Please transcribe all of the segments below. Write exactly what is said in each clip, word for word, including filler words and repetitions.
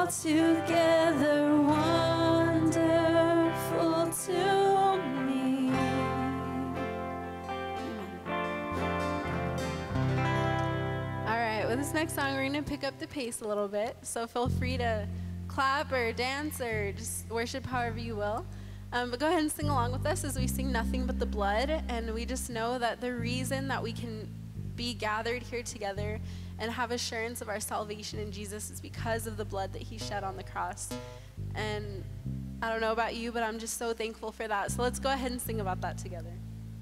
altogether wonderful to me. All right, with this next song, we're going to pick up the pace a little bit, so feel free to clap or dance or just worship however you will. Um, but go ahead and sing along with us as we sing Nothing But the Blood, and we just know that the reason that we can be gathered here together and have assurance of our salvation in Jesus is because of the blood that he shed on the cross. And I don't know about you, but I'm just so thankful for that. So let's go ahead and sing about that together.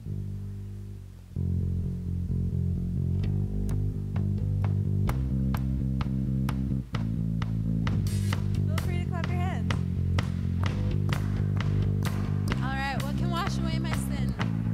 Feel free to clap your hands. All right, what can wash away my sin?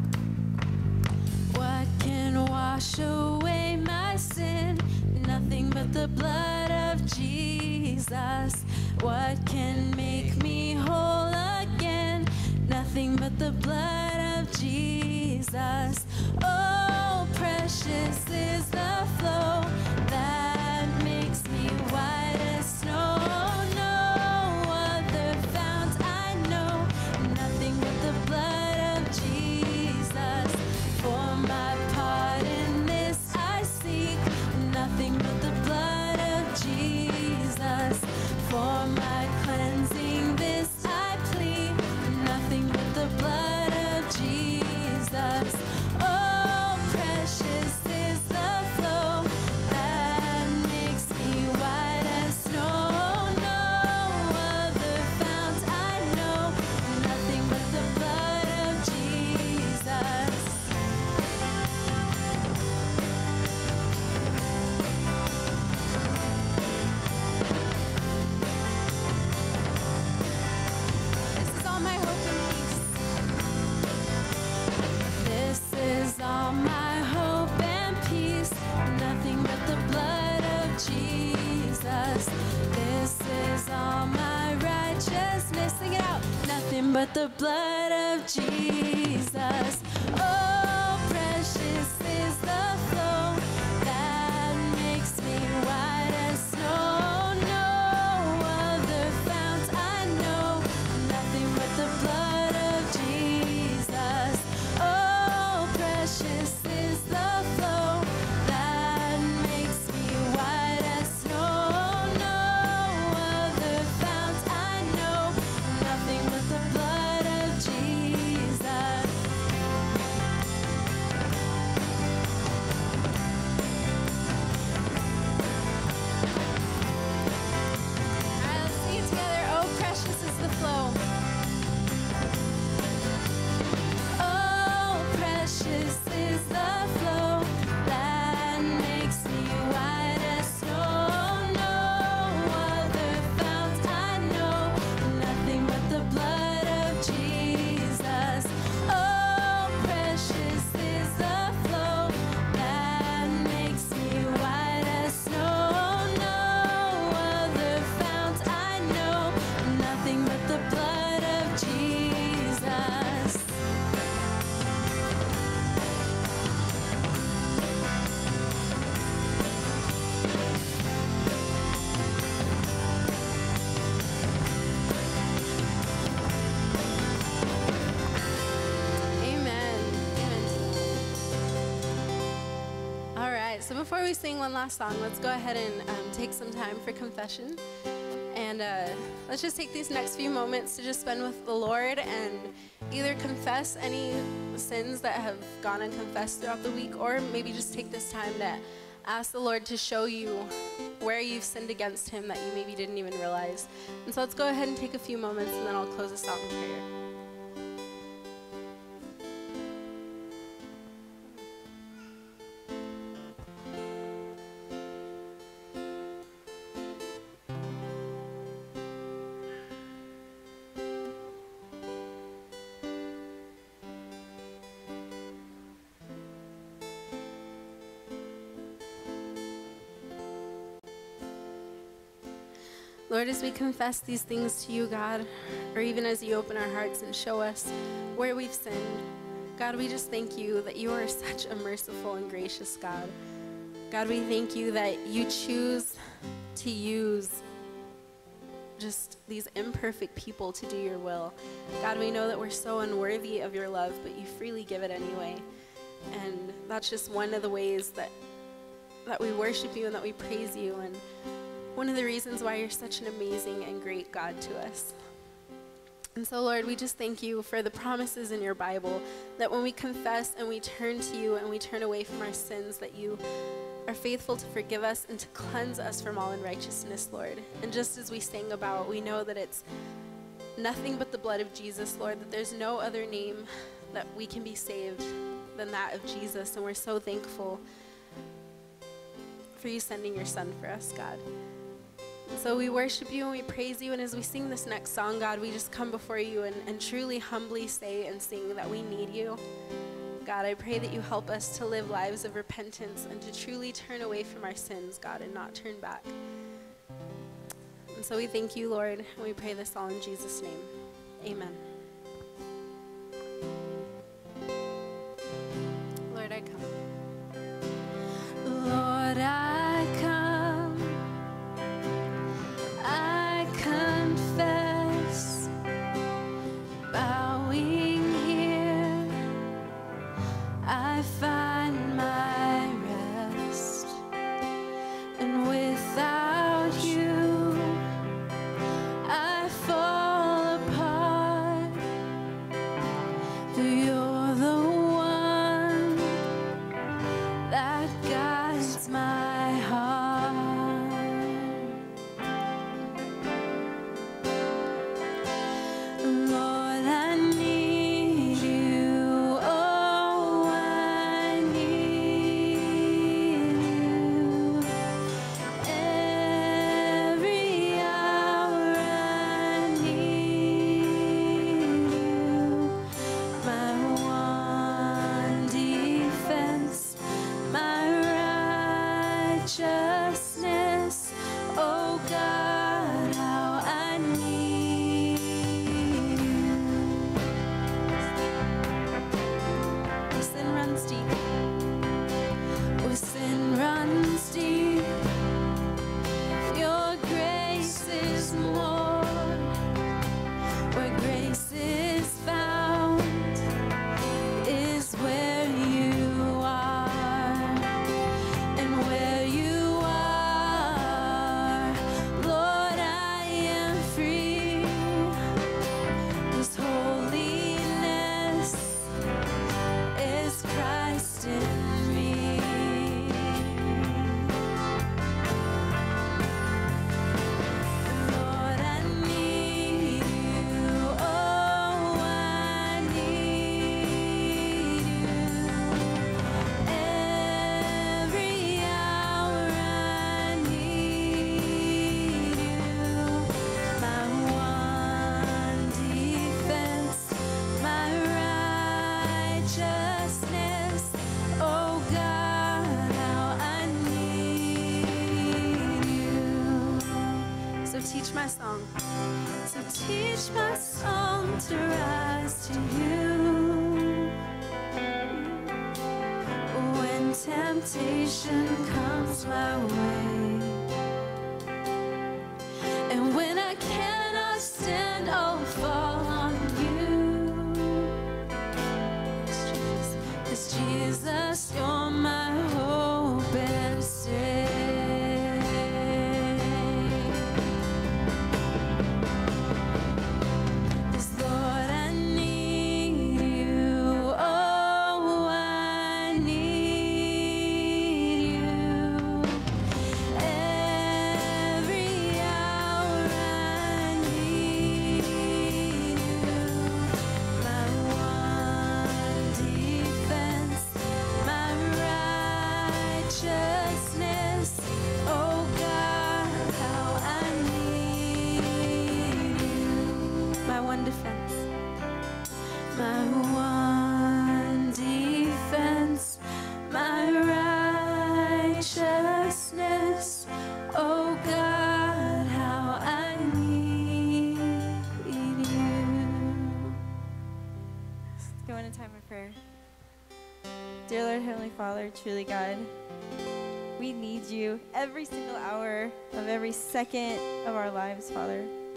What can wash away my sin? Nothing but the blood of Jesus. What can make me whole again? Nothing but the blood of Jesus. Oh, precious is the flow that makes me white as snow. No other fount I know. Nothing but the blood of Jesus. For my part in this I seek nothing but the blood of Jesus. For my cleansing this I plead, nothing but the blood of Jesus. Oh, precious is the flow that makes me white as snow. No other fount I know, nothing but the blood of Jesus. This is all my hope and peace. This is all my hope and peace. Nothing but the blood of Jesus. This is all my righteousness. Sing it out. Nothing but the blood of Jesus. Oh, precious is the flow that makes me white as snow. No other fount I know. Nothing but the blood of Jesus. Oh, precious is the flow that makes me white as snow. No other fount I know. Nothing but the blood of Jesus. All right, let's sing it together. Oh, precious is the flow. Oh, precious is the flow that makes me white as snow. No other fount I know. Nothing but the blood of Jesus. Oh, precious is the flow that makes me white as snow. No other fount I know. Nothing but the blood of Jesus. Amen. Amen. All right, so before we sing one last song, let's go ahead and um, take some time for confession. And uh, let's just take these next few moments to just spend with the Lord and either confess any sins that have gone unconfessed throughout the week, or maybe just take this time to ask the Lord to show you where you've sinned against him that you maybe didn't even realize. And so let's go ahead and take a few moments, and then I'll close us out in prayer. Lord, as we confess these things to you, God, or even as you open our hearts and show us where we've sinned, God, we just thank you that you are such a merciful and gracious God. God, we thank you that you choose to use just these imperfect people to do your will. God, we know that we're so unworthy of your love, but you freely give it anyway. And that's just one of the ways that that we worship you and that we praise you, and one of the reasons why you're such an amazing and great God to us. And so, Lord, we just thank you for the promises in your Bible that when we confess and we turn to you and we turn away from our sins, that you are faithful to forgive us and to cleanse us from all unrighteousness, Lord. And just as we sang about, we know that it's nothing but the blood of Jesus, Lord, that there's no other name that we can be saved than that of Jesus. And we're so thankful for you sending your son for us, God. And so we worship you and we praise you, and as we sing this next song, God, we just come before you and, and truly humbly say and sing that we need you. God, I pray that you help us to live lives of repentance and to truly turn away from our sins, God, and not turn back. And so we thank you, Lord, and we pray this all in Jesus' name. Amen. Lord, I come. Lord, I come, I confess, bowing here, I find my rest, and without you, I fall apart, but you're the one that guides my heart. Lord, I need you, oh, I need you. Every hour I need you. My one defense, my righteousness, oh God, how I need you. Oh, sin runs deep. Oh, sin runs deep. Your grace is more. Where grace is found is where you are. And where you are, Lord, I am free. 'Cause holiness is Christ in me. Lord, I need you, oh, I need you. Every hour I need you. My one defense, my righteousness, oh God, how I need you. So teach my song. So teach my song to rise to you. When temptation comes my way, and when I cannot stand, I'll fall on you. 'Cause Jesus, you're my hope and stay. 'Cause Lord, I need you, oh, I need you. Every hour I need you. My one defense, my righteousness, oh God, how I need you. My one defense, my one defense, my righteousness, oh God, how I need you. Let's go into time of prayer. Dear Lord, Heavenly Father, truly God, we need you every single hour of every second of our lives, Father.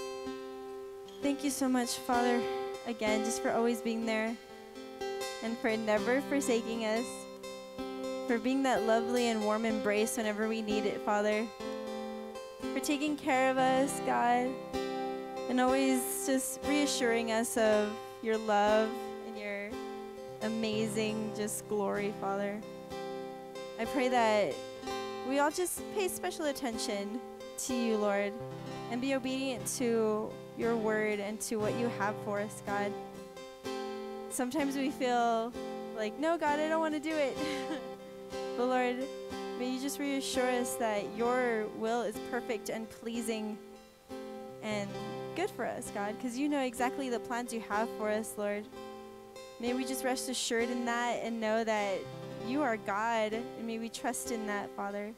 Thank you so much, Father, again, just for always being there and for never forsaking us, for being that lovely and warm embrace whenever we need it, Father, for taking care of us, God, and always just reassuring us of your love and your amazing just glory, Father. I pray that we all just pay special attention to you, Lord, and be obedient to your word and to what you have for us, God. Sometimes we feel like, no, God, I don't want to do it. But Lord, may you just reassure us that your will is perfect and pleasing and good for us, God, because you know exactly the plans you have for us, Lord. May we just rest assured in that and know that you are God, and may we trust in that, Father.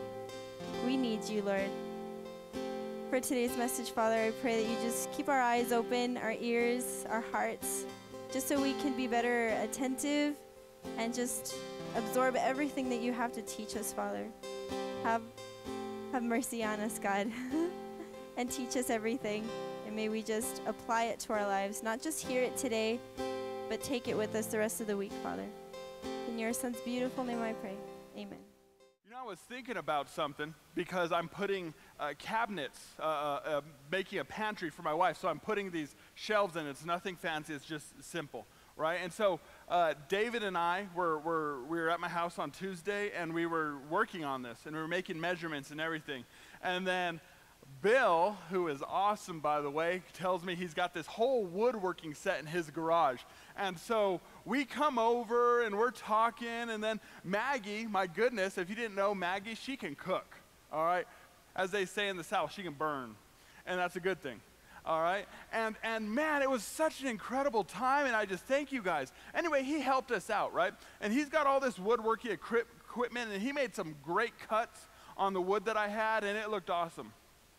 We need you, Lord. For today's message, Father, I pray that you just keep our eyes open, our ears, our hearts, just so we can be better attentive and just absorb everything that you have to teach us, Father. Have, have mercy on us, God, and teach us everything. And may we just apply it to our lives, not just hear it today, but take it with us the rest of the week, Father. In your Son's beautiful name I pray. Amen. You know, I was thinking about something because I'm putting uh, cabinets, uh, uh, making a pantry for my wife. So I'm putting these shelves in. It's nothing fancy. It's just simple, right? And so uh, David and I were, were we were at my house on Tuesday, and we were working on this, and we were making measurements and everything. And then Bill, who is awesome, by the way, tells me he's got this whole woodworking set in his garage. And so we come over and we're talking, and then Maggie, my goodness, if you didn't know Maggie, she can cook, all right? As they say in the South, she can burn, and that's a good thing, all right? And, and man, it was such an incredible time, and I just thank you guys. Anyway, he helped us out, right? And he's got all this woodworking equip equipment, and he made some great cuts on the wood that I had, and it looked awesome.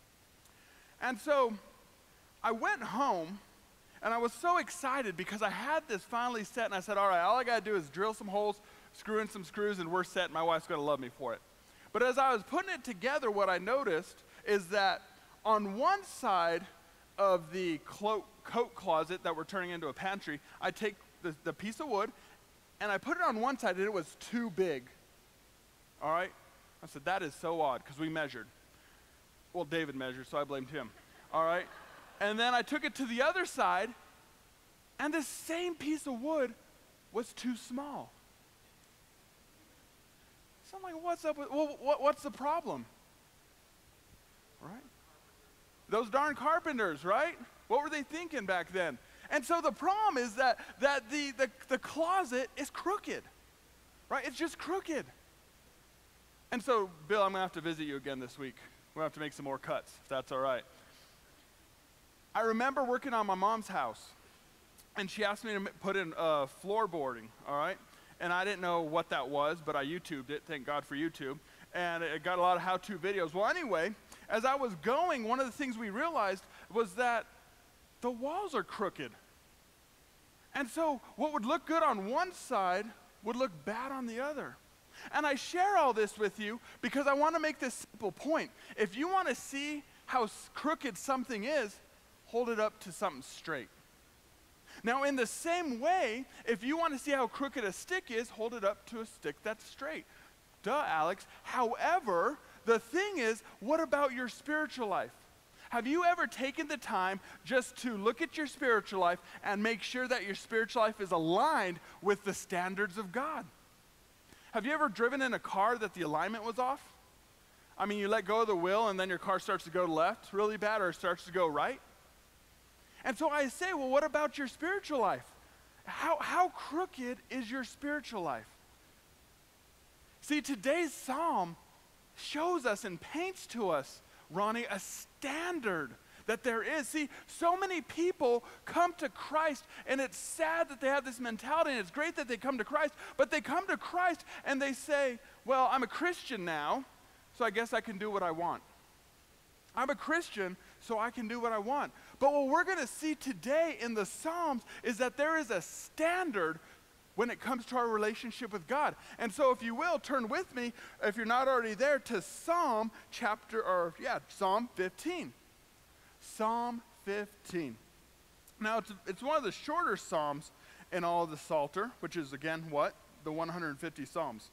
And so I went home, and I was so excited because I had this finally set, and I said, all right, all I got to do is drill some holes, screw in some screws, and we're set, and my wife's going to love me for it. But as I was putting it together, what I noticed is that on one side of the clo- coat closet that we're turning into a pantry, I take the, the piece of wood, and I put it on one side, and it was too big. All right? I said, that is so odd, because we measured. Well, David measured, so I blamed him, all right? And then I took it to the other side, and the same piece of wood was too small. So I'm like, what's up with, well, what, what's the problem? Right? Those darn carpenters, right? What were they thinking back then? And so the problem is that, that the, the, the closet is crooked, right? It's just crooked. And so, Bill, I'm going to have to visit you again this week. We'll have to make some more cuts, if that's all right. I remember working on my mom's house, and she asked me to put in uh, floorboarding, all right? And I didn't know what that was, but I YouTubed it, thank God for YouTube, and it got a lot of how-to videos. Well, anyway, as I was going, one of the things we realized was that the walls are crooked. And so what would look good on one side would look bad on the other. And I share all this with you because I want to make this simple point. If you want to see how crooked something is, hold it up to something straight. Now, in the same way, if you want to see how crooked a stick is, hold it up to a stick that's straight. Duh, Alex. However, the thing is, what about your spiritual life? Have you ever taken the time just to look at your spiritual life and make sure that your spiritual life is aligned with the standards of God? Have you ever driven in a car that the alignment was off? I mean, you let go of the wheel and then your car starts to go left really bad, or it starts to go right? And so I say, well, what about your spiritual life? How, how crooked is your spiritual life? See, today's psalm shows us and paints to us, Ronnie, a standard that there is. See, so many people come to Christ, and it's sad that they have this mentality, and it's great that they come to Christ, but they come to Christ and they say, well, I'm a Christian now, so I guess I can do what I want. I'm a Christian, so I can do what I want. But what we're going to see today in the Psalms is that there is a standard when it comes to our relationship with God. And so if you will, turn with me, if you're not already there, to Psalm chapter, or yeah, Psalm fifteen. Psalm fifteen. Now, it's, it's one of the shorter psalms in all of the Psalter, which is, again, what? The one hundred fifty Psalms.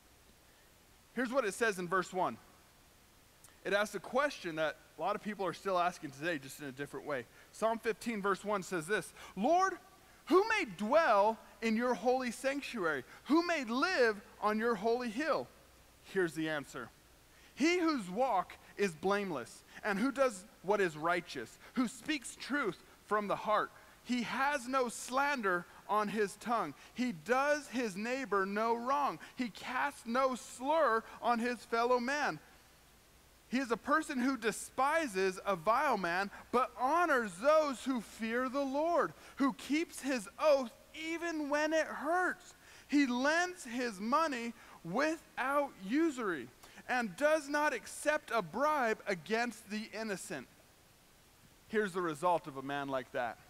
Here's what it says in verse one. It asks a question that a lot of people are still asking today, just in a different way. Psalm fifteen, verse one says this, Lord, who may dwell in your holy sanctuary? Who may live on your holy hill? Here's the answer. He whose walk is blameless, and who does what is righteous, who speaks truth from the heart. He has no slander on his tongue. He does his neighbor no wrong. He casts no slur on his fellow man. He is a person who despises a vile man, but honors those who fear the Lord, who keeps his oath even when it hurts. He lends his money without usury, and does not accept a bribe against the innocent. Here's the result of a man like that.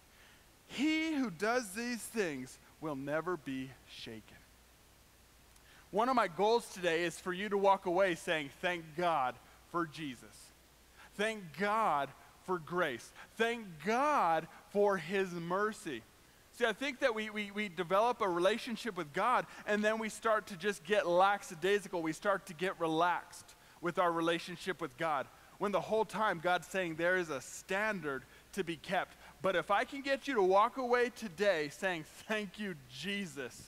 He who does these things will never be shaken. One of my goals today is for you to walk away saying, thank God for Jesus. Thank God for grace. Thank God for his mercy. See, I think that we, we, we develop a relationship with God, and then we start to just get lackadaisical. We start to get relaxed with our relationship with God, when the whole time God's saying there is a standard to be kept. But if I can get you to walk away today saying, thank you, Jesus,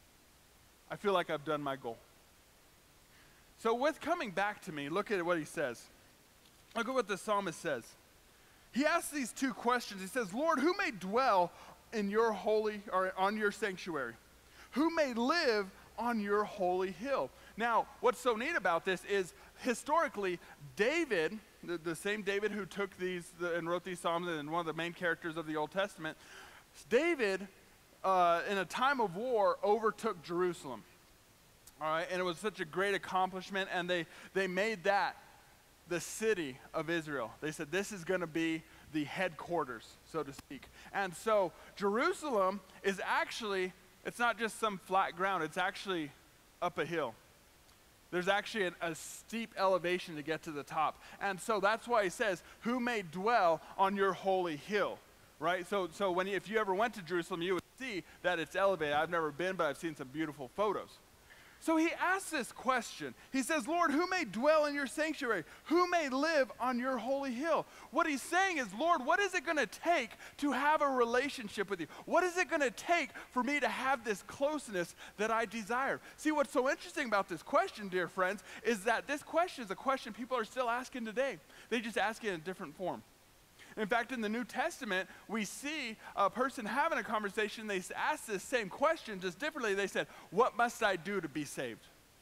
I feel like I've done my goal. So with coming back to me, look at what he says. Look at what the psalmist says. He asks these two questions. He says, Lord, who may dwell in your holy, or on your sanctuary? Who may live on your holy hill? Now, what's so neat about this is historically, David, the, the same David who took these the, and wrote these psalms and one of the main characters of the Old Testament, David, uh, in a time of war, overtook Jerusalem. All right, and it was such a great accomplishment, and they, they made that the city of Israel. They said, this is going to be the headquarters, so to speak. And so Jerusalem is actually, it's not just some flat ground, it's actually up a hill. There's actually an, a steep elevation to get to the top. And so that's why he says, who may dwell on your holy hill, right? So, so when you, if you ever went to Jerusalem, you would see that it's elevated. I've never been, but I've seen some beautiful photos. So he asks this question. He says, Lord, who may dwell in your sanctuary? Who may live on your holy hill? What he's saying is, Lord, what is it going to take to have a relationship with you? What is it going to take for me to have this closeness that I desire? See, what's so interesting about this question, dear friends, is that this question is a question people are still asking today. They just ask it in a different form. In fact, in the New Testament, we see a person having a conversation. They ask this same question just differently. They said, what must I do to be saved?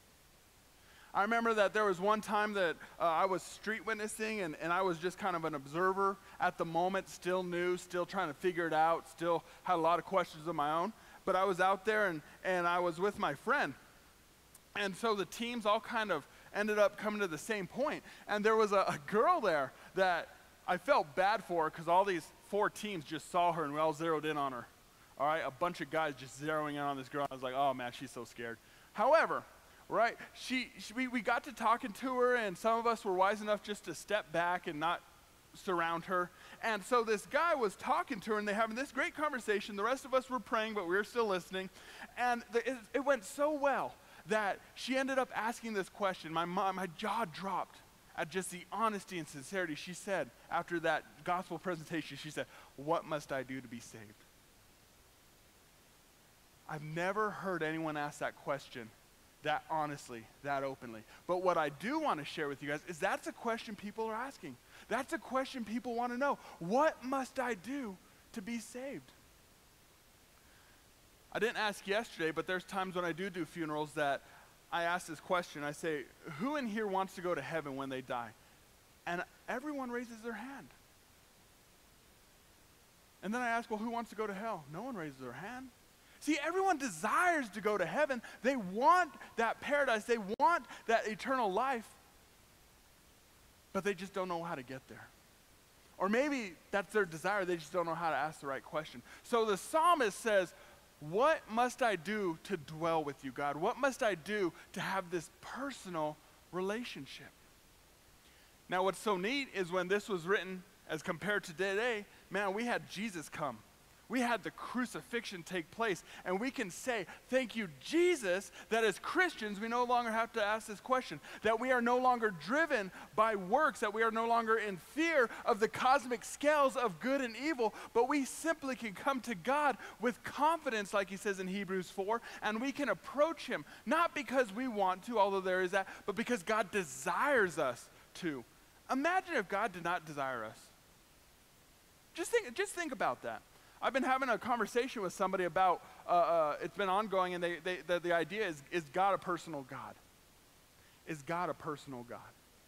I remember that there was one time that uh, I was street witnessing, and, and I was just kind of an observer at the moment, still new, still trying to figure it out, still had a lot of questions of my own. But I was out there, and, and I was with my friend. And so the teams all kind of ended up coming to the same point. And there was a, a girl there that I felt bad for her because all these four teams just saw her and we all zeroed in on her. All right, a bunch of guys just zeroing in on this girl. I was like, oh man, she's so scared. However, right, she, she we, we got to talking to her, and some of us were wise enough just to step back and not surround her. And so this guy was talking to her, and they having this great conversation. The rest of us were praying, but we were still listening. And the, it, it went so well that she ended up asking this question. My mom, my jaw dropped at just the honesty and sincerity. She said, after that gospel presentation, she said, what must I do to be saved? I've never heard anyone ask that question that honestly, that openly. But what I do want to share with you guys is that's a question people are asking. That's a question people want to know. What must I do to be saved? I didn't ask yesterday, but there's times when I do do funerals that I ask this question. I say, who in here wants to go to heaven when they die? And everyone raises their hand. And then I ask, well, who wants to go to hell? No one raises their hand. See, everyone desires to go to heaven. They want that paradise. They want that eternal life. But they just don't know how to get there. Or maybe that's their desire. They just don't know how to ask the right question. So the psalmist says, what must I do to dwell with you, God? What must I do to have this personal relationship? Now, what's so neat is when this was written As compared to today, man, we had Jesus come. We had the crucifixion take place, and we can say, thank you, Jesus, that as Christians, we no longer have to ask this question, that we are no longer driven by works, that we are no longer in fear of the cosmic scales of good and evil, but we simply can come to God with confidence, like he says in Hebrews four, and we can approach him, not because we want to, although there is that, but because God desires us to. Imagine if God did not desire us. Just think, just think about that. I've been having a conversation with somebody about, uh, uh, it's been ongoing, and they, they, the, the idea is, is God a personal God? Is God a personal God?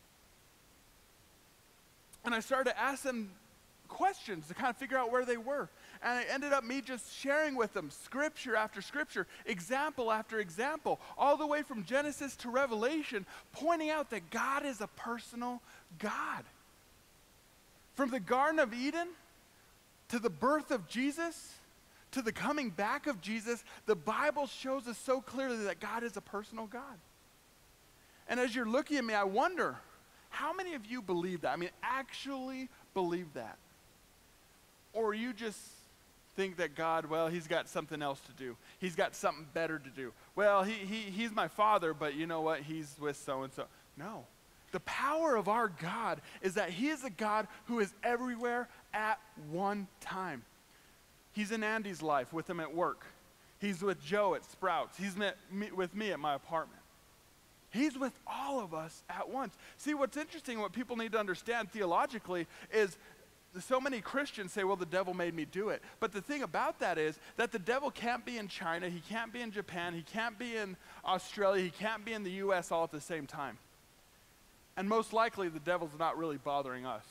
And I started to ask them questions to kind of figure out where they were. And it ended up me just sharing with them scripture after scripture, example after example, all the way from Genesis to Revelation, pointing out that God is a personal God. From the Garden of Eden to the birth of Jesus, to the coming back of Jesus, the Bible shows us so clearly that God is a personal God. And as you're looking at me, I wonder, how many of you believe that? I mean, actually believe that? Or you just think that God, well, he's got something else to do. He's got something better to do. Well, he, he, he's my father, but you know what? He's with so-and-so. No. The power of our God is that he is a God who is everywhere at one time. He's in Andy's life with him at work. He's with Joe at Sprouts. He's met me, with me at my apartment. He's with all of us at once. See, what's interesting, what people need to understand theologically is so many Christians say, well, the devil made me do it. But the thing about that is that the devil can't be in China, he can't be in Japan, he can't be in Australia, he can't be in the U S all at the same time. And most likely the devil's not really bothering us.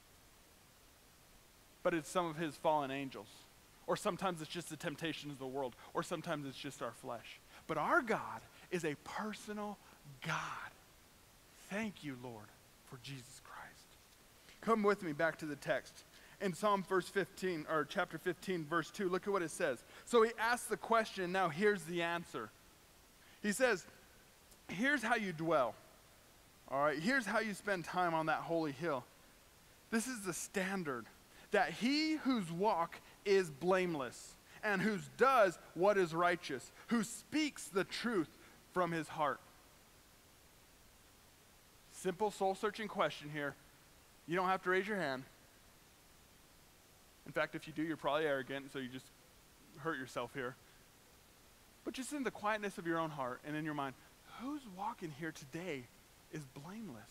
But it's some of his fallen angels. Or sometimes it's just the temptations of the world. Or sometimes it's just our flesh. But our God is a personal God. Thank you, Lord, for Jesus Christ. Come with me back to the text. In Psalm verse fifteen, or chapter fifteen, verse two, look at what it says. So he asks the question, now here's the answer. He says, here's how you dwell. All right, here's how you spend time on that holy hill. This is the standard, that he whose walk is blameless, and whose does what is righteous, who speaks the truth from his heart. Simple soul-searching question here. You don't have to raise your hand. In fact, if you do, you're probably arrogant, so you just hurt yourself here. But just in the quietness of your own heart and in your mind, who's walking here today is blameless?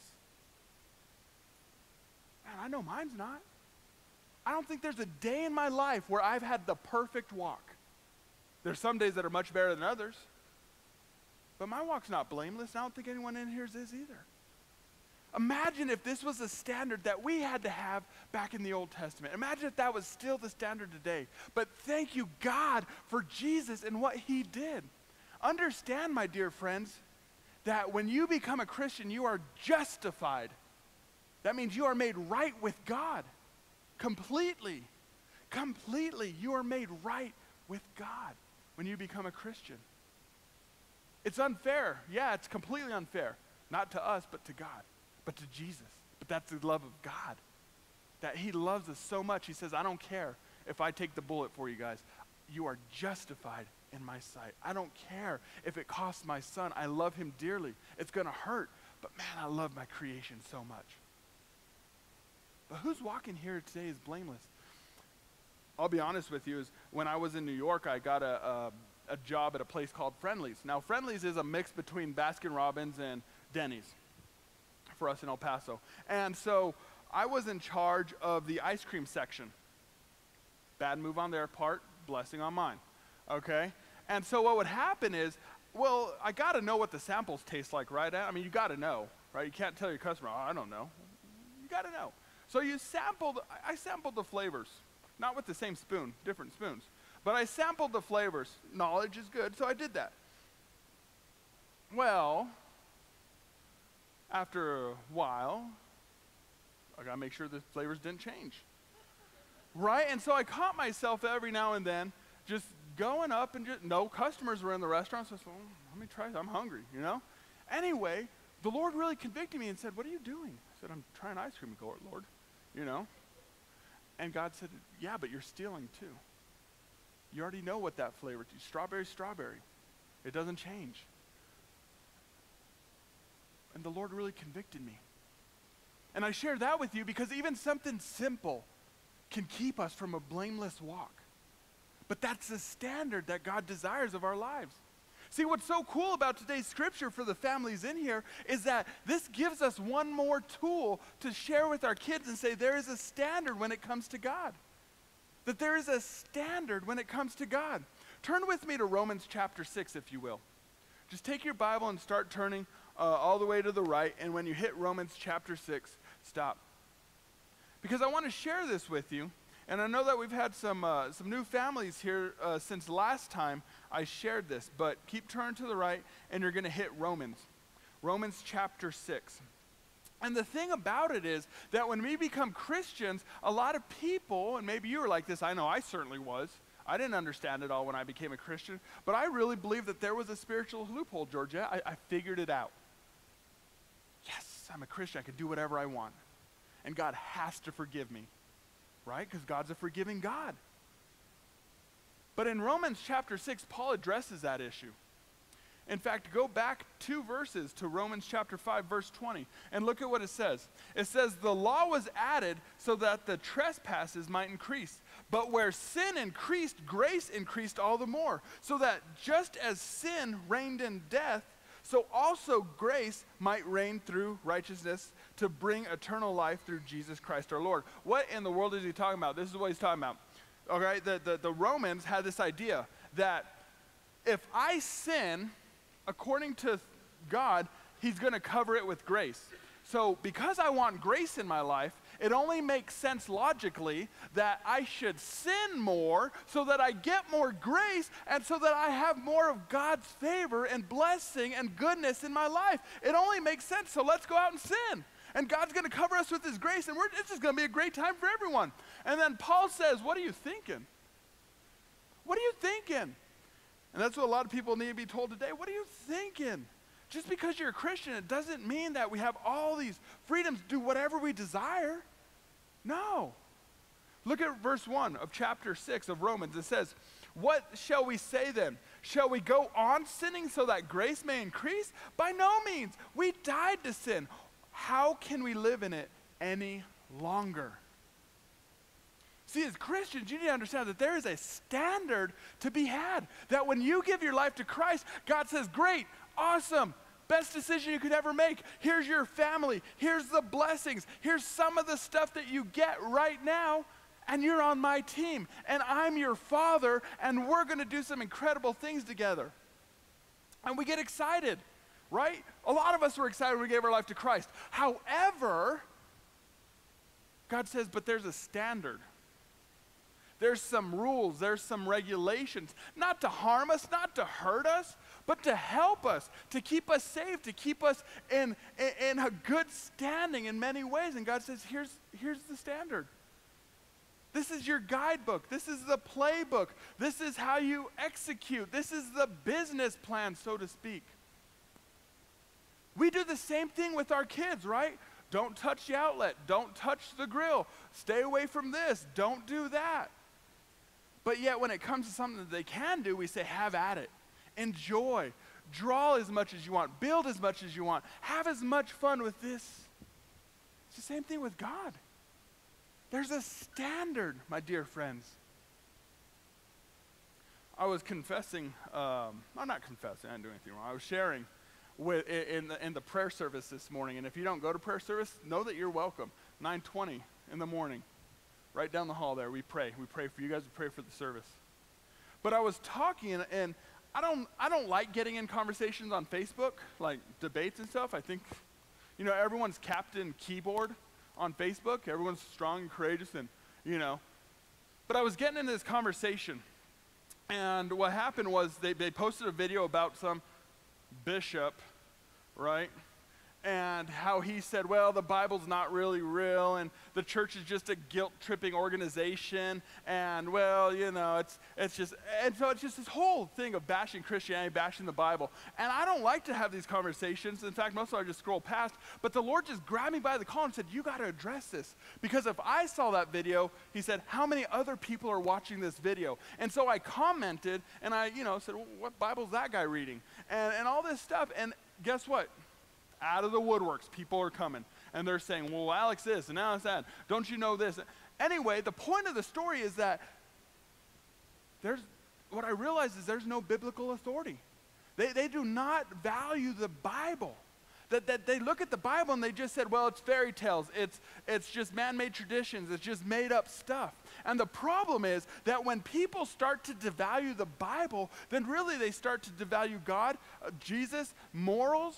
Man, I know mine's not. I don't think there's a day in my life where I've had the perfect walk. There's some days that are much better than others. But my walk's not blameless, and I don't think anyone in here is either. Imagine if this was a standard that we had to have back in the Old Testament. Imagine if that was still the standard today. But thank you, God, for Jesus and what he did. Understand, my dear friends, that when you become a Christian, you are justified. That means you are made right with God. Completely. Completely. You are made right with God when you become a Christian. It's unfair. Yeah, it's completely unfair. Not to us, but to God. But to Jesus. But that's the love of God. That he loves us so much. He says, I don't care if I take the bullet for you guys. You are justified in my sight. I don't care if it costs my son. I love him dearly. It's going to hurt. But man, I love my creation so much. But who's walking here today is blameless? I'll be honest with you, is when I was in New York, I got a, a, a job at a place called Friendly's. Now, Friendly's is a mix between Baskin-Robbins and Denny's for us in El Paso. And so I was in charge of the ice cream section. Bad move on their part, blessing on mine, okay? And so what would happen is, well, I got to know what the samples taste like, right? I mean, you got to know, right? You can't tell your customer, oh, I don't know. You got to know. So you sampled, I sampled the flavors, not with the same spoon, different spoons, but I sampled the flavors. Knowledge is good, so I did that. Well, after a while, I gotta make sure the flavors didn't change. Right? And so I caught myself every now and then just going up and just, no customers were in the restaurant, so I said, well, let me try, I'm hungry, you know? Anyway, the Lord really convicted me and said, what are you doing? I said, I'm trying ice cream, Lord, you know? And God said, yeah, but you're stealing too. You already know what that flavor is. Strawberry, strawberry. It doesn't change. And the Lord really convicted me. And I share that with you because even something simple can keep us from a blameless walk. But that's the standard that God desires of our lives. See, what's so cool about today's scripture for the families in here is that this gives us one more tool to share with our kids and say there is a standard when it comes to God. That there is a standard when it comes to God. Turn with me to Romans chapter six, if you will. Just take your Bible and start turning uh, all the way to the right, and when you hit Romans chapter six, stop. Because I want to share this with you, and I know that we've had some uh, some new families here uh, since last time I shared this, but keep turning to the right, and you're going to hit Romans. Romans chapter six. And the thing about it is that when we become Christians, a lot of people, and maybe you were like this, I know I certainly was. I didn't understand it all when I became a Christian, but I really believed that there was a spiritual loophole, Georgia. I, I figured it out. Yes, I'm a Christian. I can do whatever I want. And God has to forgive me, right? Because God's a forgiving God. But in Romans chapter six, Paul addresses that issue. In fact, go back two verses to Romans chapter five, verse twenty, and look at what it says. It says, the law was added so that the trespasses might increase. But where sin increased, grace increased all the more. So that just as sin reigned in death, so also grace might reign through righteousness to bring eternal life through Jesus Christ our Lord. What in the world is he talking about? This is what he's talking about. Okay, the, the, the Romans had this idea that if I sin, according to God, he's going to cover it with grace. So because I want grace in my life, it only makes sense logically that I should sin more so that I get more grace and so that I have more of God's favor and blessing and goodness in my life. It only makes sense, so let's go out and sin. And God's going to cover us with his grace, and we're, it's just going to be a great time for everyone. And then Paul says, what are you thinking? What are you thinking? And that's what a lot of people need to be told today. What are you thinking? Just because you're a Christian, it doesn't mean that we have all these freedoms to do whatever we desire. No. Look at verse one of chapter six of Romans. It says, what shall we say then? Shall we go on sinning so that grace may increase? By no means. We died to sin. How can we live in it any longer? See, as Christians, you need to understand that there is a standard to be had. That when you give your life to Christ, God says, great, awesome, best decision you could ever make. Here's your family. Here's the blessings. Here's some of the stuff that you get right now, and you're on my team, and I'm your father, and we're going to do some incredible things together. And we get excited, right? A lot of us were excited when we gave our life to Christ. However, God says, but there's a standard. There's some rules, there's some regulations, not to harm us, not to hurt us, but to help us, to keep us safe, to keep us in, in, in a good standing in many ways. And God says, here's, here's the standard. This is your guidebook. This is the playbook. This is how you execute. This is the business plan, so to speak. We do the same thing with our kids, right? Don't touch the outlet. Don't touch the grill. Stay away from this. Don't do that. But yet when it comes to something that they can do, we say, have at it. Enjoy. Draw as much as you want. Build as much as you want. Have as much fun with this. It's the same thing with God. There's a standard, my dear friends. I was confessing, um, I'm not confessing, I didn't do anything wrong. I was sharing with, in, the, in the prayer service this morning. And if you don't go to prayer service, know that you're welcome. nine twenty in the morning. Right down the hall there, we pray. We pray for you guys, we pray for the service. But I was talking, and, and I don't I don't like getting in conversations on Facebook, like debates and stuff. I think, you know, everyone's Captain Keyboard on Facebook. Everyone's strong and courageous, and, you know. But I was getting into this conversation, and what happened was they, they posted a video about some bishop, right? and how he said, well, the Bible's not really real, and the church is just a guilt-tripping organization, and, well, you know, it's it's just, and so it's just this whole thing of bashing Christianity, bashing the Bible. And I don't like to have these conversations. In fact, most of them I just scroll past. But the Lord just grabbed me by the collar and said, you got to address this. Because if I saw that video, he said, how many other people are watching this video? And so I commented, and I, you know, said, well, what Bible's that guy reading? And, and all this stuff. And guess what? Out of the woodworks, people are coming. And they're saying, well, Alex this, and Alex that. Don't you know this? Anyway, the point of the story is that there's, what I realize is there's no biblical authority. They, they do not value the Bible. That, that they look at the Bible and they just said, well, it's fairy tales. It's, it's just man-made traditions. It's just made-up stuff. And the problem is that when people start to devalue the Bible, then really they start to devalue God, uh, Jesus, morals.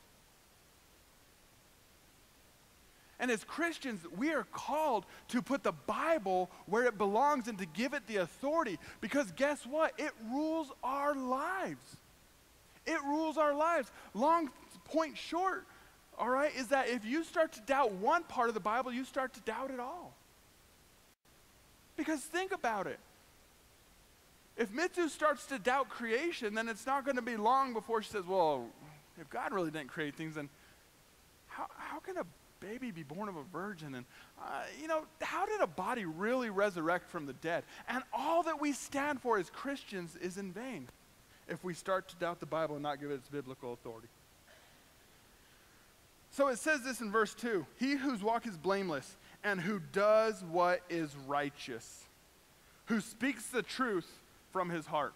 And as Christians, we are called to put the Bible where it belongs and to give it the authority. Because guess what? It rules our lives. It rules our lives. Long point short, all right, is that if you start to doubt one part of the Bible, you start to doubt it all. Because think about it. If Mitsu starts to doubt creation, then it's not going to be long before she says, well, if God really didn't create things, then how, how can a baby be born of a virgin? And, uh, you know, how did a body really resurrect from the dead? And all that we stand for as Christians is in vain if we start to doubt the Bible and not give it its biblical authority. So it says this in verse two, he whose walk is blameless and who does what is righteous, who speaks the truth from his heart.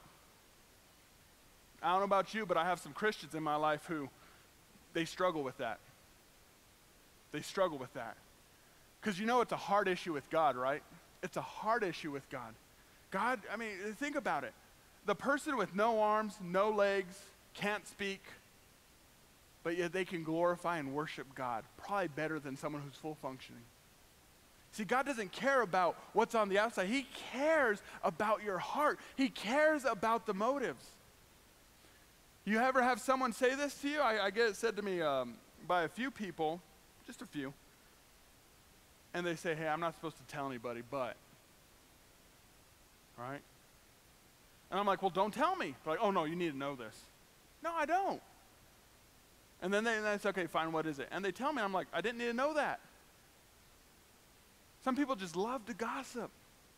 I don't know about you, but I have some Christians in my life who, they struggle with that. They struggle with that. Because you know it's a hard issue with God, right? It's a hard issue with God. God, I mean, think about it. The person with no arms, no legs, can't speak, but yet they can glorify and worship God, probably better than someone who's full functioning. See, God doesn't care about what's on the outside. He cares about your heart. He cares about the motives. You ever have someone say this to you? I, I get it said to me um, by a few people, just a few, and they say, hey, I'm not supposed to tell anybody, but, right? And I'm like, well, don't tell me. They're like, oh, no, you need to know this. No, I don't. And then they, and they say, okay, fine, what is it? And they tell me, I'm like, I didn't need to know that. Some people just love to gossip.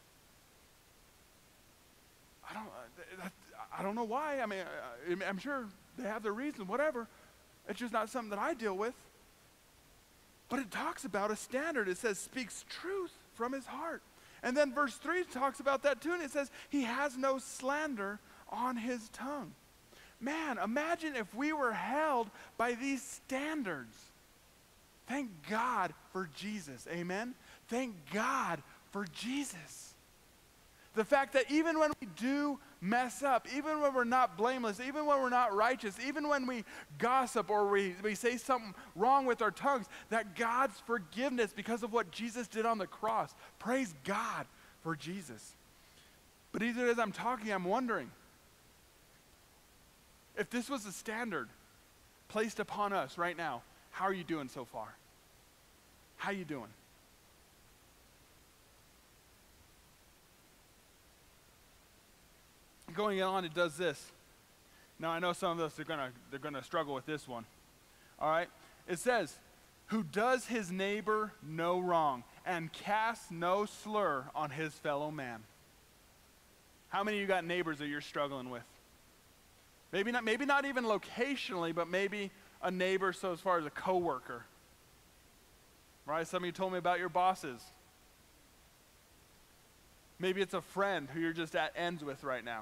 I don't, uh, that, I don't know why. I mean, I, I'm sure they have their reason, whatever. It's just not something that I deal with. But it talks about a standard. It says, speaks truth from his heart. And then verse three talks about that too, and it says, he has no slander on his tongue. Man, imagine if we were held by these standards. Thank God for Jesus, amen? Thank God for Jesus. The fact that even when we do mess up, even when we're not blameless, even when we're not righteous, even when we gossip or we, we say something wrong with our tongues, that God's forgiveness because of what Jesus did on the cross. Praise God for Jesus. But even as I'm talking, I'm wondering, if this was a standard placed upon us right now, how are you doing so far? How are you doing? Going on, it does this. Now I know some of us are gonna they're gonna struggle with this one. All right? It says, who does his neighbor no wrong and casts no slur on his fellow man. How many of you got neighbors that you're struggling with? Maybe not, maybe not even locationally, but maybe a neighbor, so as far as a coworker. Right? Some of you told me about your bosses. Maybe it's a friend who you're just at ends with right now.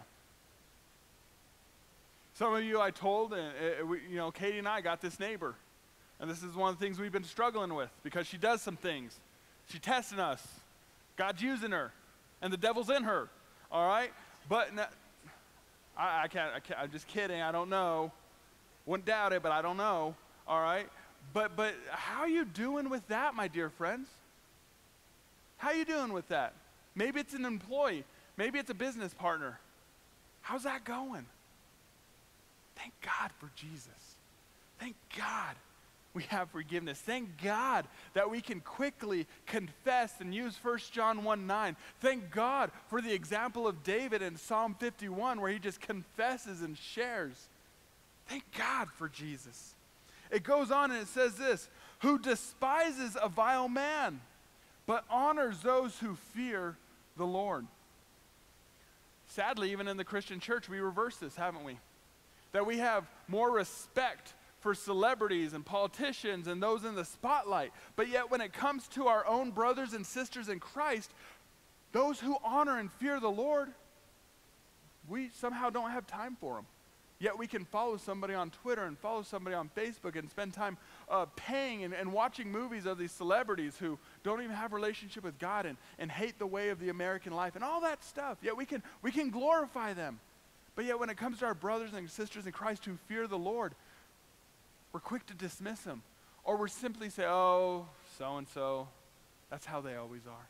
Some of you I told, and uh, we, you know, Katie and I got this neighbor. And this is one of the things we've been struggling with because she does some things. She's testing us. God's using her. And the devil's in her. All right? But no, I, I, can't, I can't, I'm just kidding. I don't know. Wouldn't doubt it, but I don't know. All right? But, but how are you doing with that, my dear friends? How are you doing with that? Maybe it's an employee. Maybe it's a business partner. How's that going? Thank God for Jesus. Thank God we have forgiveness. Thank God that we can quickly confess and use First John one nine. Thank God for the example of David in Psalm fifty-one where he just confesses and shares. Thank God for Jesus. It goes on and it says this, who despises a vile man, but honors those who fear the Lord. Sadly, even in the Christian church, we reverse this, haven't we? That we have more respect for celebrities and politicians and those in the spotlight. But yet when it comes to our own brothers and sisters in Christ, those who honor and fear the Lord, we somehow don't have time for them. Yet we can follow somebody on Twitter and follow somebody on Facebook and spend time uh, paying and, and watching movies of these celebrities who don't even have a relationship with God and, and hate the way of the American life and all that stuff. Yet we can, we can glorify them. But yet when it comes to our brothers and sisters in Christ who fear the Lord, we're quick to dismiss them. Or we're simply say, oh, so-and-so, that's how they always are.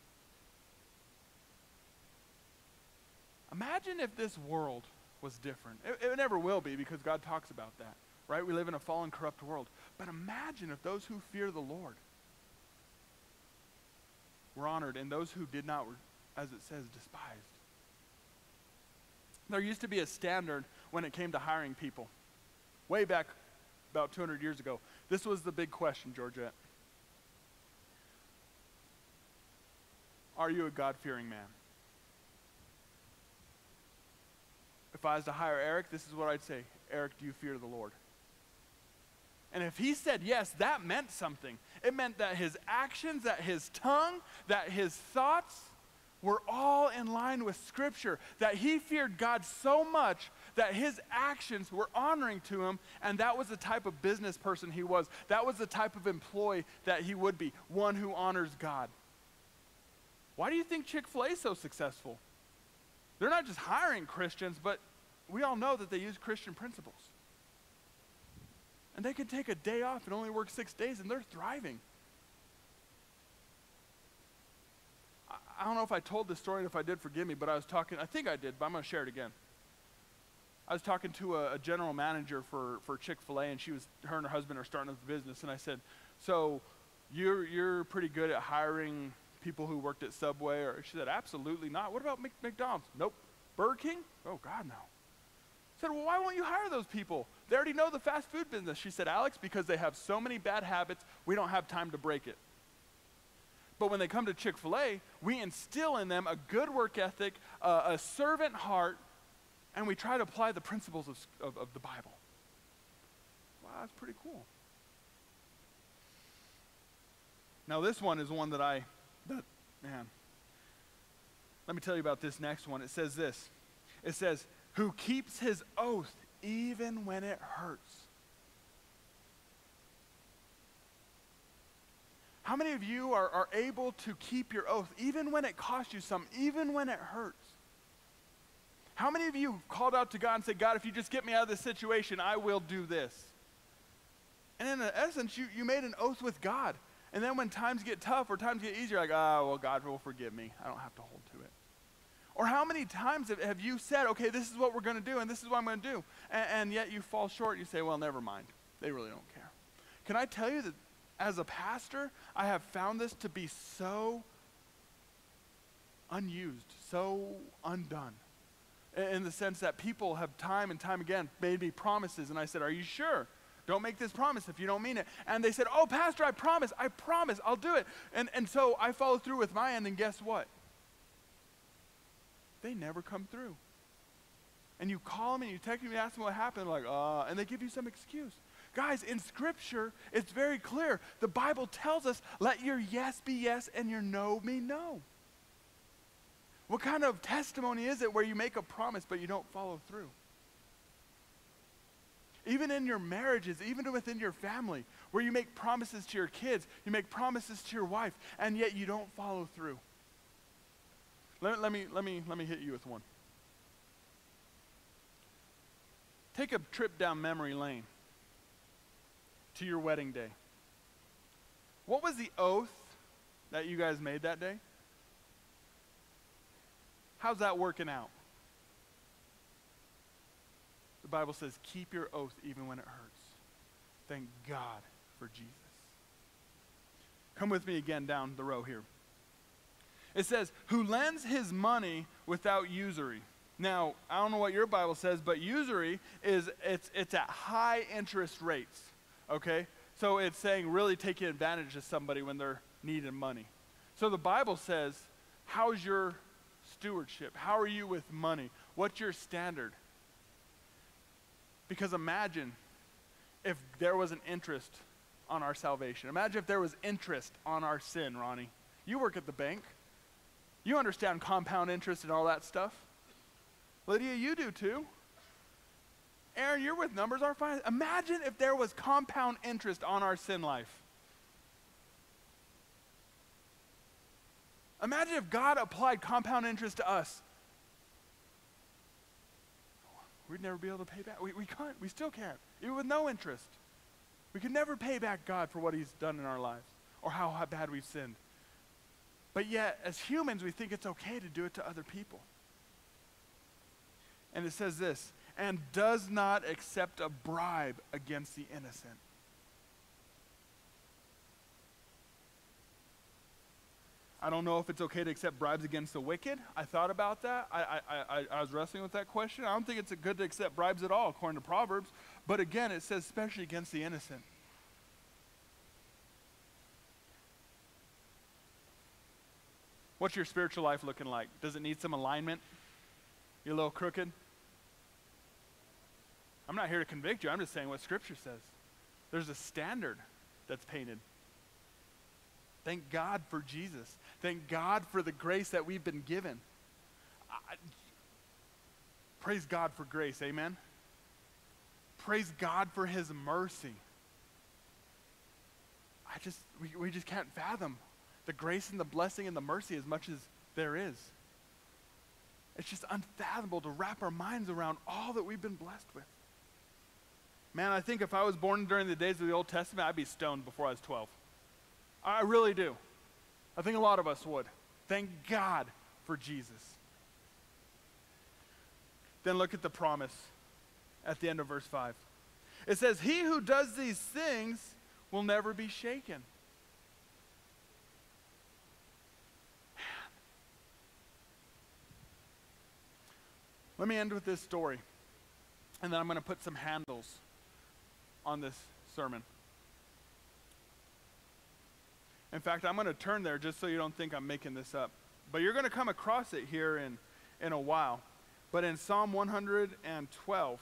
Imagine if this world was different. It, it never will be because God talks about that, right? We live in a fallen, corrupt world. But imagine if those who fear the Lord were honored and those who did not were, as it says, despised. There used to be a standard when it came to hiring people. Way back about two hundred years ago. This was the big question, Georgette. Are you a God-fearing man? If I was to hire Eric, this is what I'd say. Eric, do you fear the Lord? And if he said yes, that meant something. It meant that his actions, that his tongue, that his thoughts were all in line with Scripture, that he feared God so much that his actions were honoring to him, and that was the type of business person he was. That was the type of employee that he would be, one who honors God. Why do you think Chick-fil-A is so successful? They're not just hiring Christians, but we all know that they use Christian principles. And they could take a day off and only work six days, and they're thriving. I don't know if I told this story, and if I did, forgive me, but I was talking, I think I did, but I'm going to share it again. I was talking to a, a general manager for, for Chick-fil-A, and she was, her and her husband are starting a business, and I said, so you're, you're pretty good at hiring people who worked at Subway? Or she said, absolutely not. What about Mc, McDonald's? Nope. Burger King? Oh, God, no. I said, well, why won't you hire those people? They already know the fast food business. She said, Alex, because they have so many bad habits, we don't have time to break it. But when they come to Chick-fil-A, we instill in them a good work ethic, uh, a servant heart, and we try to apply the principles of, of, of the Bible. Wow, that's pretty cool. Now this one is one that I, that, man, let me tell you about this next one. It says this. It says, who keeps his oath even when it hurts. How many of you are, are able to keep your oath even when it costs you something, even when it hurts? How many of you called out to God and said, God, if you just get me out of this situation, I will do this? And in essence, you, you made an oath with God. And then when times get tough or times get easier, like, oh, well, God will forgive me. I don't have to hold to it. Or how many times have, have you said, okay, this is what we're going to do, and this is what I'm going to do, and, and yet you fall short, you say, well, never mind. They really don't care. Can I tell you that as a pastor, I have found this to be so unused, so undone, in the sense that people have time and time again made me promises, and I said, are you sure? Don't make this promise if you don't mean it. And they said, oh, pastor, I promise, I promise, I'll do it. And, and so I follow through with my end, and guess what? They never come through. And you call them and you text them and ask them what happened, like, uh, and they give you some excuse. Guys, in Scripture, it's very clear. The Bible tells us, let your yes be yes and your no be no. What kind of testimony is it where you make a promise but you don't follow through? Even in your marriages, even within your family, where you make promises to your kids, you make promises to your wife, and yet you don't follow through. Let, let me, let me, let me hit you with one. Take a trip down memory lane to your wedding day. What was the oath that you guys made that day? How's that working out? The Bible says, keep your oath even when it hurts. Thank God for for Jesus. Come with me again down the row here. It says, who lends his money without usury. Now, I don't know what your Bible says, but usury is, it's, it's at high interest rates, okay? So it's saying really taking advantage of somebody when they're needing money. So the Bible says, how's your stewardship? How are you with money? What's your standard? Because imagine if there was an interest on our salvation. Imagine if there was interest on our sin, Ronnie. You work at the bank. You understand compound interest and all that stuff. Lydia, you do too. Aaron, you're with numbers. Our finance. Imagine if there was compound interest on our sin life. Imagine if God applied compound interest to us. We'd never be able to pay back. We, we can't. We still can't. Even with no interest. We could never pay back God for what he's done in our lives or how, how bad we've sinned. But yet, as humans, we think it's okay to do it to other people. And it says this, and does not accept a bribe against the innocent. I don't know if it's okay to accept bribes against the wicked. I thought about that. I, I, I, I was wrestling with that question. I don't think it's good to accept bribes at all, according to Proverbs. But again, it says especially against the innocent. What's your spiritual life looking like? Does it need some alignment? You're a little crooked? I'm not here to convict you. I'm just saying what Scripture says. There's a standard that's painted. Thank God for Jesus. Thank God for the grace that we've been given. I, praise God for grace, amen? Praise God for his mercy. I just, we, we just can't fathom the grace and the blessing and the mercy as much as there is. It's just unfathomable to wrap our minds around all that we've been blessed with. Man, I think if I was born during the days of the Old Testament, I'd be stoned before I was twelve. I really do. I think a lot of us would. Thank God for Jesus. Then look at the promise at the end of verse five. It says, he who does these things will never be shaken. Man. Let me end with this story, and then I'm going to put some handles on this sermon. In fact, I'm going to turn there just so you don't think I'm making this up. But you're going to come across it here in, in a while. But in Psalm one hundred twelve,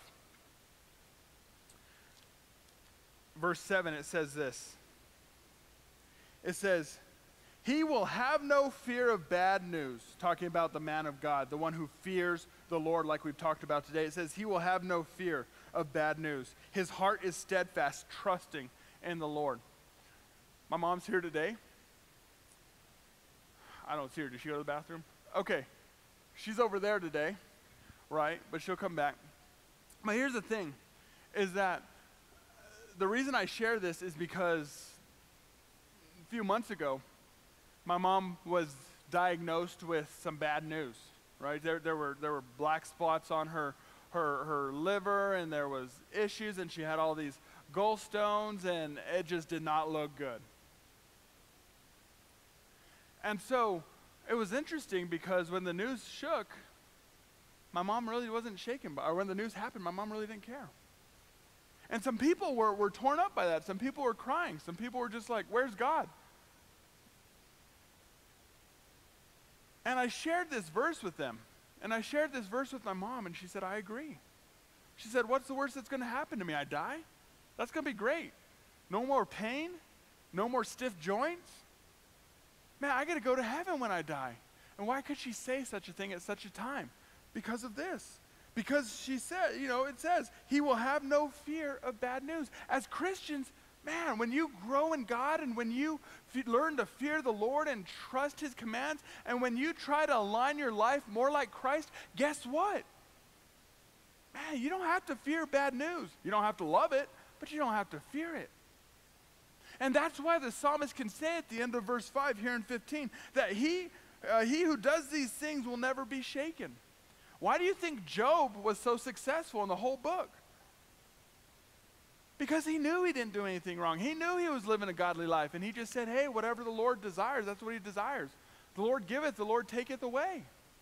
verse seven, it says this. It says, he will have no fear of bad news, talking about the man of God, the one who fears the Lord like we've talked about today. It says he will have no fear of bad news. His heart is steadfast, trusting in the Lord. My mom's here today. I don't see her. Did she go to the bathroom? Okay. She's over there today, right? But she'll come back. But here's the thing, is that the reason I share this is because a few months ago, my mom was diagnosed with some bad news, right? There, there were there were black spots on her, her, her liver, and there was issues, and she had all these gallstones, and it just did not look good. And so it was interesting because when the news shook, my mom really wasn't shaken by, or when the news happened, my mom really didn't care. And some people were, were torn up by that. Some people were crying. Some people were just like, where's God? And I shared this verse with them. And I shared this verse with my mom, and she said, I agree. She said, what's the worst that's going to happen to me? I die? That's going to be great. No more pain? No more stiff joints? Man, I got to go to heaven when I die. And why could she say such a thing at such a time? Because of this. Because she said, you know, it says, he will have no fear of bad news. As Christians, man, when you grow in God and when you f- learn to fear the Lord and trust his commands, and when you try to align your life more like Christ, guess what? Man, you don't have to fear bad news. You don't have to love it, but you don't have to fear it. And that's why the psalmist can say at the end of verse five here in fifteen, that he, uh, he who does these things will never be shaken. Why do you think Job was so successful in the whole book? Because he knew he didn't do anything wrong. He knew he was living a godly life. And he just said, hey, whatever the Lord desires, that's what he desires. The Lord giveth, the Lord taketh away.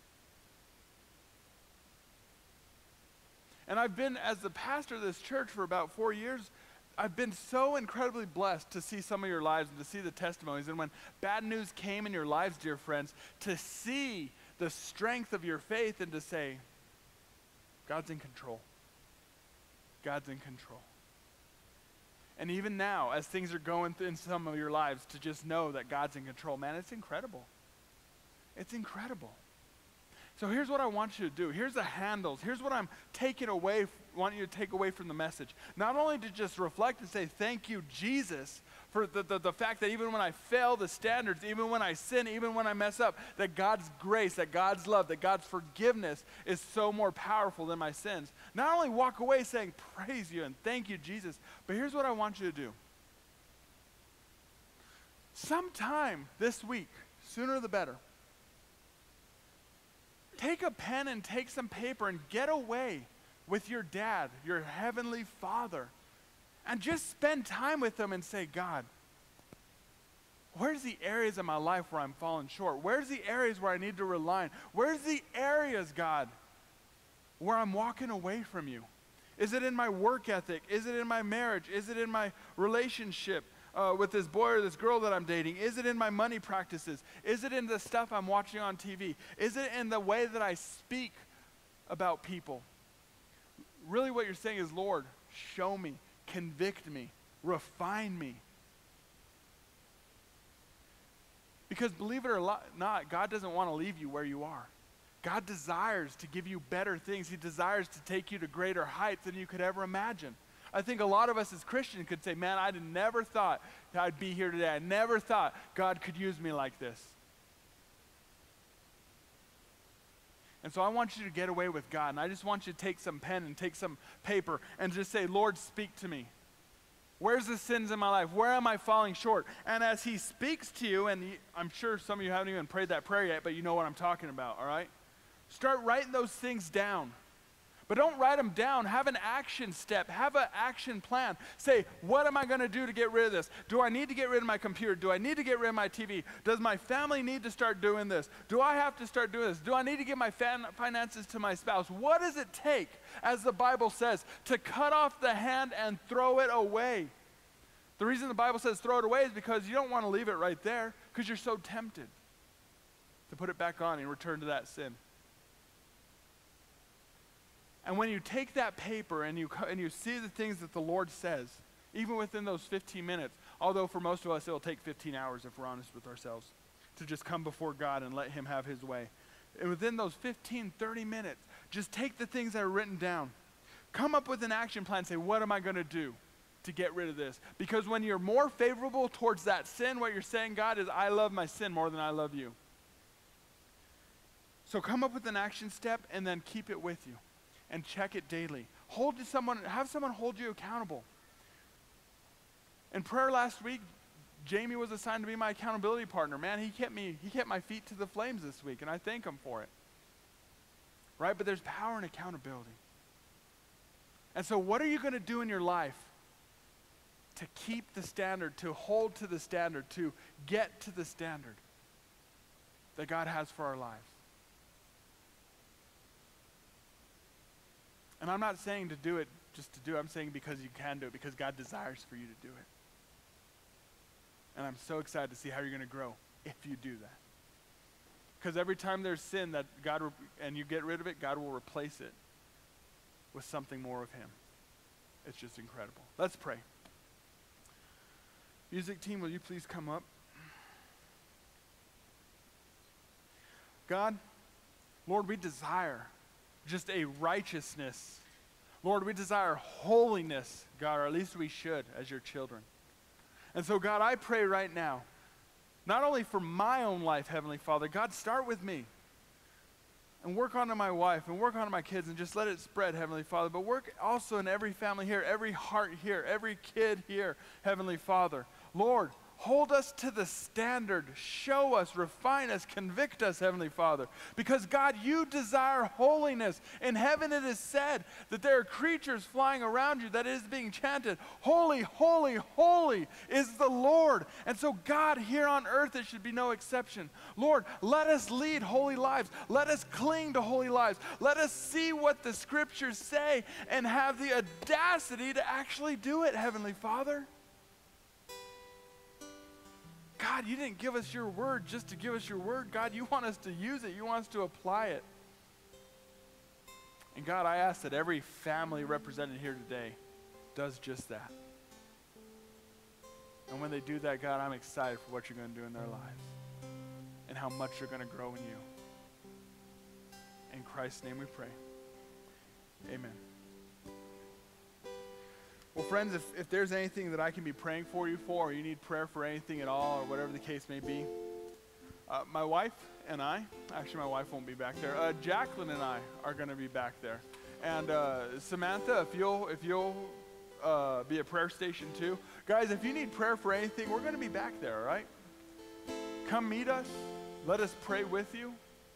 And I've been, as the pastor of this church for about four years, I've been so incredibly blessed to see some of your lives and to see the testimonies. And when bad news came in your lives, dear friends, to see the strength of your faith and to say, God's in control. God's in control. And even now, as things are going through in some of your lives, to just know that God's in control, man, it's incredible. It's incredible. So here's what I want you to do. Here's the handles. Here's what I'm taking away, want you to take away from the message. Not only to just reflect and say, thank you, Jesus, for the, the, the fact that even when I fail the standards, even when I sin, even when I mess up, that God's grace, that God's love, that God's forgiveness is so more powerful than my sins. Not only walk away saying, praise you and thank you, Jesus, but here's what I want you to do. Sometime this week, sooner the better, take a pen and take some paper and get away with your dad, your heavenly Father, and just spend time with him and say, God, where's the areas of my life where I'm falling short? Where's the areas where I need to rely on? Where's the areas, God, where I'm walking away from you? Is it in my work ethic? Is it in my marriage? Is it in my relationship Uh, with this boy or this girl that I'm dating? Is it in my money practices? Is it in the stuff I'm watching on T V? Is it in the way that I speak about people? Really what you're saying is, Lord, show me, convict me, refine me. Because believe it or not, God doesn't want to leave you where you are. God desires to give you better things. He desires to take you to greater heights than you could ever imagine. I think a lot of us as Christians could say, man, I never thought I'd be here today. I never thought God could use me like this. And so I want you to get away with God. And I just want you to take some pen and take some paper and just say, Lord, speak to me. Where's the sins in my life? Where am I falling short? And as he speaks to you, and he, I'm sure some of you haven't even prayed that prayer yet, but you know what I'm talking about, all right? Start writing those things down. But don't write them down. Have an action step. Have an action plan. Say, what am I going to do to get rid of this? Do I need to get rid of my computer? Do I need to get rid of my T V? Does my family need to start doing this? Do I have to start doing this? Do I need to give my fan- finances to my spouse? What does it take, as the Bible says, to cut off the hand and throw it away? The reason the Bible says throw it away is because you don't want to leave it right there, because you're so tempted to put it back on and return to that sin. And when you take that paper and you, and you see the things that the Lord says, even within those fifteen minutes, although for most of us it will take fifteen hours if we're honest with ourselves, to just come before God and let him have his way. And within those fifteen, thirty minutes, just take the things that are written down. Come up with an action plan and say, what am I going to do to get rid of this? Because when you're more favorable towards that sin, what you're saying, God, is I love my sin more than I love you. So come up with an action step and then keep it with you. And check it daily. Hold to someone, have someone hold you accountable. In prayer last week, Jamie was assigned to be my accountability partner. Man, he kept me, he kept my feet to the flames this week, and I thank him for it. Right? But there's power in accountability. And so what are you going to do in your life to keep the standard, to hold to the standard, to get to the standard that God has for our lives? And I'm not saying to do it just to do it. I'm saying because you can do it, because God desires for you to do it. And I'm so excited to see how you're going to grow if you do that. Because every time there's sin that God, re- and you get rid of it, God will replace it with something more of him. It's just incredible. Let's pray. Music team, will you please come up? God, Lord, we desire just a righteousness. Lord, we desire holiness, God, or at least we should as your children. And so, God, I pray right now, not only for my own life, Heavenly Father, God, start with me and work onto my wife and work onto my kids and just let it spread, Heavenly Father, but work also in every family here, every heart here, every kid here, Heavenly Father. Lord, Hold us to the standard. Show us, refine us, convict us, Heavenly Father. Because God, you desire holiness. In heaven it is said that there are creatures flying around you, that it is being chanted, holy, holy, holy is the Lord. And so God, here on earth, it should be no exception. Lord, let us lead holy lives. Let us cling to holy lives. Let us see what the scriptures say and have the audacity to actually do it, Heavenly Father. God, you didn't give us your word just to give us your word. God, you want us to use it. You want us to apply it. And God, I ask that every family represented here today does just that. And when they do that, God, I'm excited for what you're going to do in their lives and how much you're going to grow in you. In Christ's name we pray. Amen. Well, friends, if, if there's anything that I can be praying for you for, or you need prayer for anything at all, or whatever the case may be, uh, my wife and I, actually my wife won't be back there, uh, Jacqueline and I are going to be back there. And uh, Samantha, if you'll, if you'll uh, be a prayer station too. Guys, if you need prayer for anything, we're going to be back there, all right? Come meet us. Let us pray with you.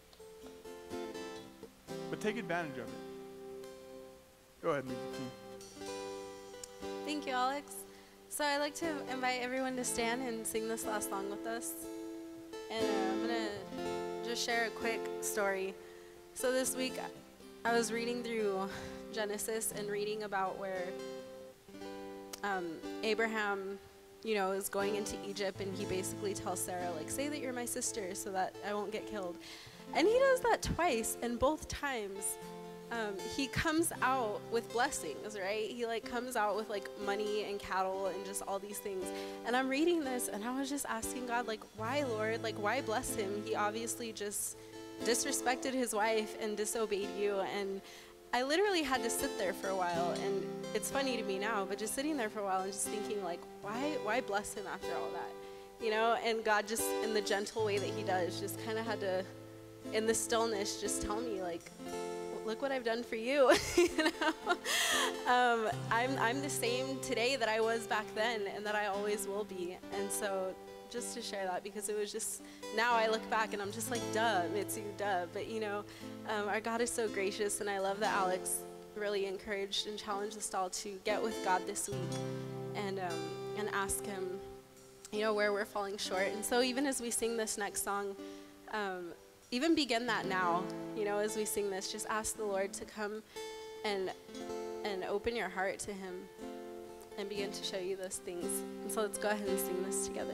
But take advantage of it. Go ahead, music team. Thank you, Alex. So I'd like to invite everyone to stand and sing this last song with us. And uh, I'm going to just share a quick story. So this week, I was reading through Genesis and reading about where um, Abraham, you know, is going into Egypt, and he basically tells Sarah, like, say that you're my sister so that I won't get killed. And he does that twice, and both times, Um, he comes out with blessings, right? He like comes out with like money and cattle and just all these things. And I'm reading this and I was just asking God, like, why, Lord? Like, why bless him? He obviously just disrespected his wife and disobeyed you. And I literally had to sit there for a while. And it's funny to me now, but just sitting there for a while and just thinking, like, why, why bless him after all that? You know, and God just in the gentle way that he does, just kind of had to, in the stillness, just tell me, like, look what I've done for you. You know? um, I'm, I'm the same today that I was back then and that I always will be. And so just to share that, because it was just, now I look back and I'm just like, duh, Mitsu, duh. But you know, um, our God is so gracious, and I love that Alex really encouraged and challenged us all to get with God this week and, um, and ask him, you know, where we're falling short. And so even as we sing this next song, um, even begin that now, you know, as we sing this, just ask the Lord to come and and open your heart to him and begin to show you those things. And so let's go ahead and sing this together.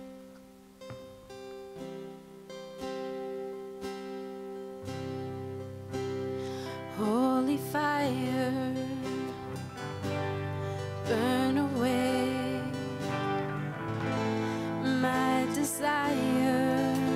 Holy fire, burn away my desire.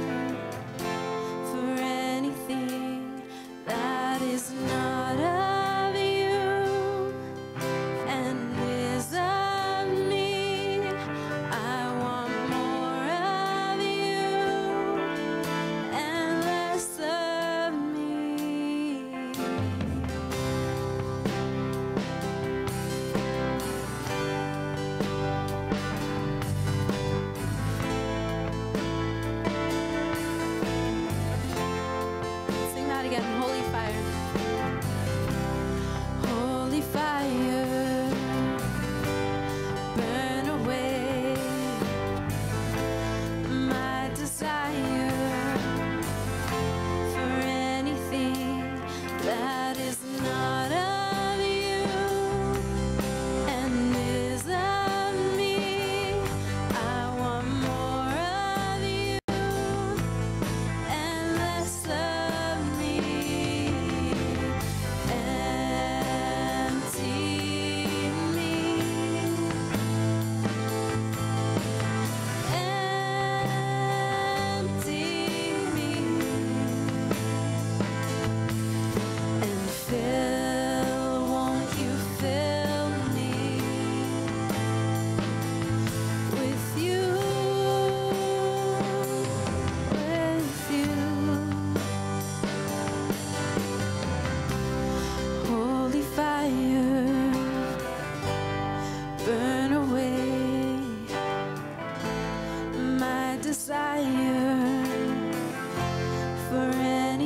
That is not of you and is of me. I want more of you and less of me.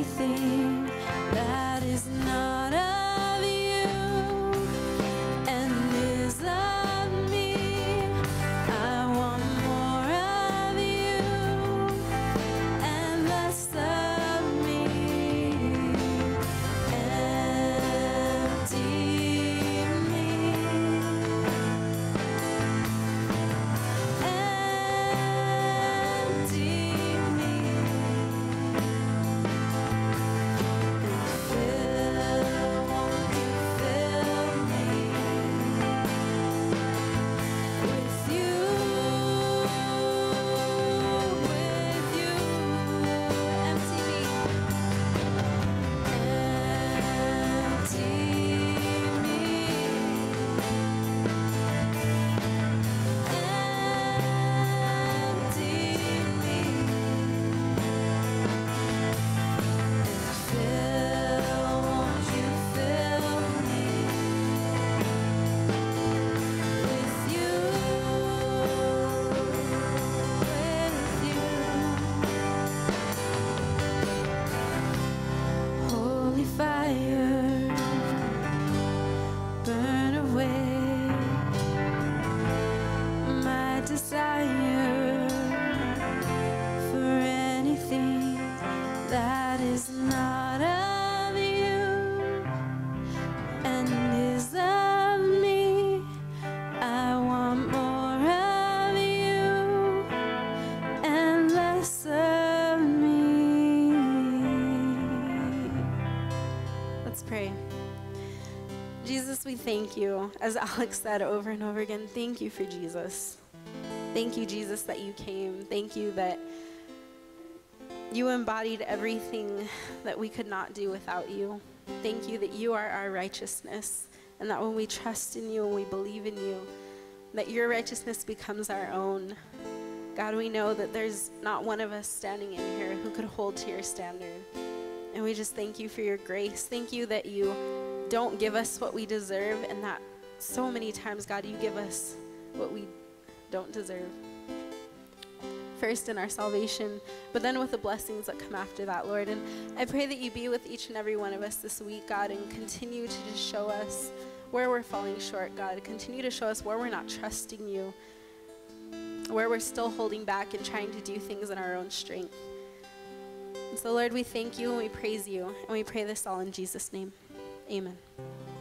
anything that is not of you and is of me. I want more of you and less of me. Empty me. Empty me. And fill, won't you fill me with you, with you. Empty me. Empty me. Empty me. And fill, won't you fill me with you, with you. Holy fire, burn away my desire for anything that is not of you and is of me. I want more of you and less of me. Let's pray. Jesus, we thank you. As Alex said over and over again, thank you for Jesus. Thank you, Jesus, that you came. Thank you that you embodied everything that we could not do without you. Thank you that you are our righteousness, and that when we trust in you and we believe in you, that your righteousness becomes our own. God, we know that there's not one of us standing in here who could hold to your standard. And we just thank you for your grace. Thank you that you don't give us what we deserve, and that so many times, God, you give us what we don't deserve. First in our salvation, but then with the blessings that come after that, Lord. And I pray that you be with each and every one of us this week, God, and continue to just show us where we're falling short, God. Continue to show us where we're not trusting you, where we're still holding back and trying to do things in our own strength. And so, Lord, we thank you and we praise you, and we pray this all in Jesus' name. Amen.